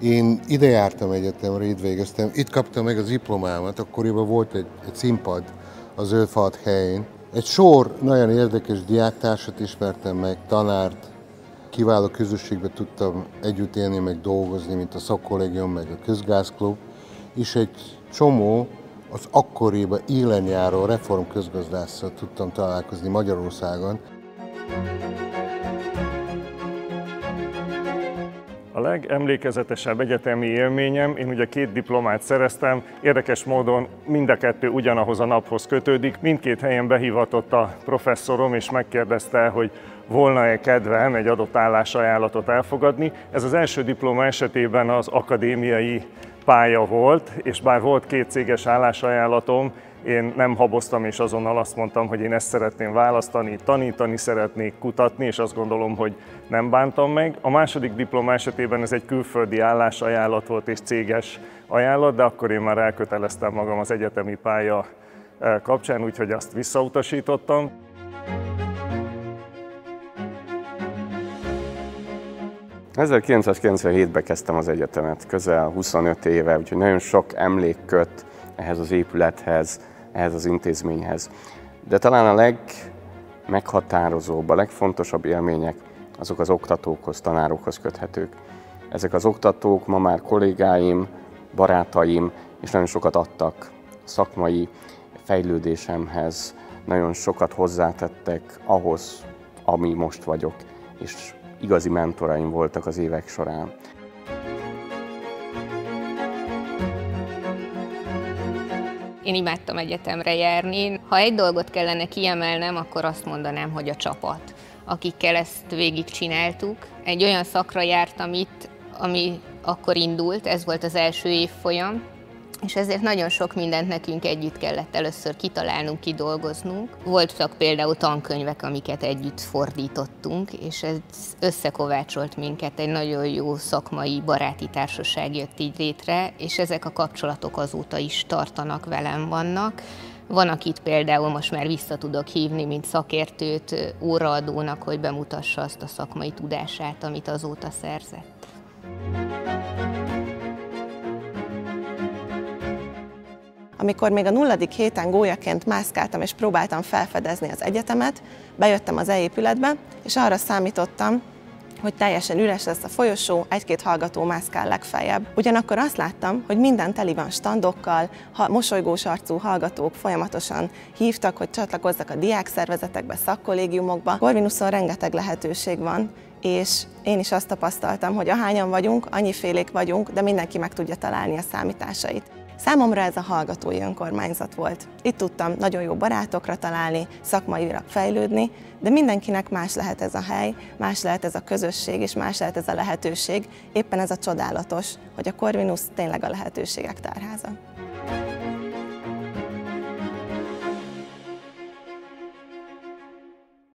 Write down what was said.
Én ide jártam egyetemre, itt végeztem, itt kaptam meg az diplomámat, akkoriban volt egy színpad a Zöldfalk helyén. Egy sor nagyon érdekes diáktársat ismertem meg, tanárt, kiváló közösségbe tudtam együtt élni, meg dolgozni, mint a szakkollégium, meg a közgázklub, és egy csomó az akkoriban élen járó reformközgazdásszal tudtam találkozni Magyarországon. A legemlékezetesebb egyetemi élményem, én ugye 2 diplomát szereztem, érdekes módon mind a 2 ugyanahoz a naphoz kötődik. Mindkét helyen behívatott a professzorom, és megkérdezte, hogy volna-e kedvem egy adott állásajánlatot elfogadni. Ez az első diploma esetében az akadémiai pálya volt, és bár volt 2 céges állásajánlatom, én nem haboztam, és azonnal azt mondtam, hogy én ezt szeretném választani, tanítani szeretnék, kutatni, és azt gondolom, hogy nem bántam meg. A második diploma esetében ez egy külföldi állásajánlat volt és céges ajánlat, de akkor én már elköteleztem magam az egyetemi pálya kapcsán, úgyhogy azt visszautasítottam. ...1997-ben kezdtem az egyetemet, közel 25 éve, úgyhogy nagyon sok emlék köt ehhez az épülethez, ehhez az intézményhez. De talán a legmeghatározóbb, a legfontosabb élmények azok az oktatókhoz, tanárokhoz köthetők. Ezek az oktatók ma már kollégáim, barátaim, és nagyon sokat adtak szakmai fejlődésemhez, nagyon sokat hozzátettek ahhoz, ami most vagyok, és igazi mentoraim voltak az évek során. Én imádtam egyetemre járni. Ha egy dolgot kellene kiemelnem, akkor azt mondanám, hogy a csapat, akikkel ezt végigcsináltuk. Egy olyan szakra jártam itt, ami akkor indult, ez volt az első évfolyam, és ezért nagyon sok mindent nekünk együtt kellett először kitalálnunk, kidolgoznunk. Voltak például tankönyvek, amiket együtt fordítottunk, és ez összekovácsolt minket, egy nagyon jó szakmai, baráti társaság jött így létre, és ezek a kapcsolatok azóta is tartanak, velem vannak. Van, akit például most már vissza tudok hívni, mint szakértőt, óraadónak, hogy bemutassa azt a szakmai tudását, amit azóta szerzett. Amikor még a 0. héten gólyaként mászkáltam és próbáltam felfedezni az egyetemet, bejöttem az e-épületbe, és arra számítottam, hogy teljesen üres lesz a folyosó, 1-2 hallgató mászkál legfeljebb. Ugyanakkor azt láttam, hogy minden teli van standokkal, mosolygós arcú hallgatók folyamatosan hívtak, hogy csatlakozzak a diákszervezetekbe, szakkollégiumokba. Corvinuson rengeteg lehetőség van, és én is azt tapasztaltam, hogy ahányan vagyunk, annyifélék vagyunk, de mindenki meg tudja találni a számításait. Számomra ez a hallgatói önkormányzat volt. Itt tudtam nagyon jó barátokra találni, szakmailag fejlődni, de mindenkinek más lehet ez a hely, más lehet ez a közösség, és más lehet ez a lehetőség. Éppen ez a csodálatos, hogy a Corvinus tényleg a lehetőségek tárháza.